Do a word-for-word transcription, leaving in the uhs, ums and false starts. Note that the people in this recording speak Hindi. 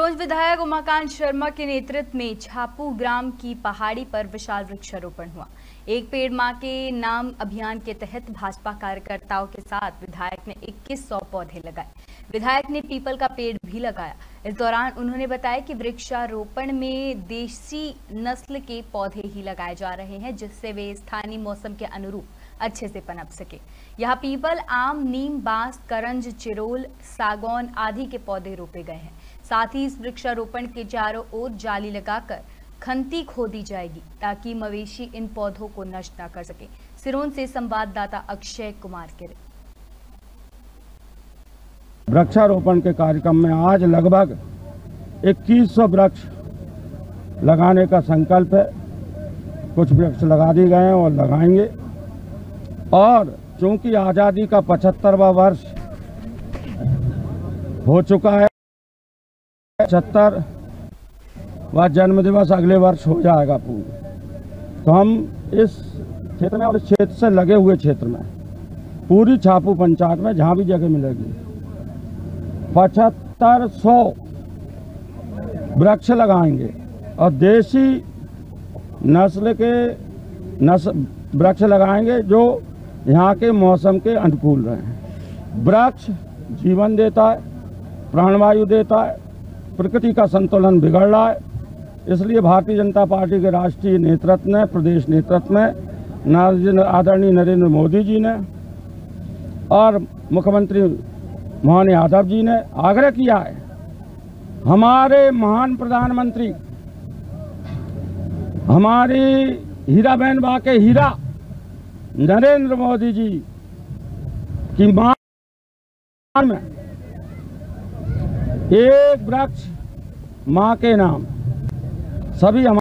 सिरोंज विधायक उमाकांत शर्मा के नेतृत्व में छापू ग्राम की पहाड़ी पर विशाल वृक्षारोपण हुआ। एक पेड़ मां के नाम अभियान के तहत भाजपा कार्यकर्ताओं के साथ विधायक ने इक्कीस सौ पौधे लगाए। विधायक ने पीपल का पेड़ भी लगाया। इस दौरान उन्होंने बताया कि वृक्षारोपण में देसी नस्ल के पौधे ही लगाए जा रहे हैं, जिससे वे स्थानीय मौसम के अनुरूप अच्छे से पनप सके। यहाँ पीपल, आम, नीम, बांस, करंज, चिरोल, सागौन आदि के पौधे रोपे गए हैं। साथ ही इस वृक्षारोपण के चारों ओर जाली लगाकर खंती खोदी जाएगी ताकि मवेशी इन पौधों को नष्ट न कर सके। सिरोंज से संवाददाता अक्षय कुमार के वृक्षारोपण के कार्यक्रम में आज लगभग इक्कीस सौ वृक्ष लगाने का संकल्प है। कुछ वृक्ष लगा दिए गए हैं और लगाएंगे। और चूंकि आज़ादी का पचहत्तरवां वर्ष हो चुका है, पचहत्तरवां जन्म दिवस अगले वर्ष हो जाएगा पूर्ण, तो हम इस क्षेत्र में और इस क्षेत्र से लगे हुए क्षेत्र में पूरी छापू पंचायत में जहां भी जगह मिलेगी पचहत्तर सौ वृक्ष लगाएंगे और देसी नस्ल के नस्ल वृक्ष लगाएंगे जो यहाँ के मौसम के अनुकूल रहें। वृक्ष जीवन देता है, प्राणवायु देता है, प्रकृति का संतुलन बिगड़ रहा है। इसलिए भारतीय जनता पार्टी के राष्ट्रीय नेतृत्व ने, प्रदेश नेतृत्व में आदरणीय नरेंद्र मोदी जी ने और मुख्यमंत्री मोहन यादव जी ने आग्रह किया है, हमारे महान प्रधानमंत्री, हमारी हीराबेन बाके हीरा नरेंद्र मोदी जी की मान में एक वृक्ष मां के नाम सभी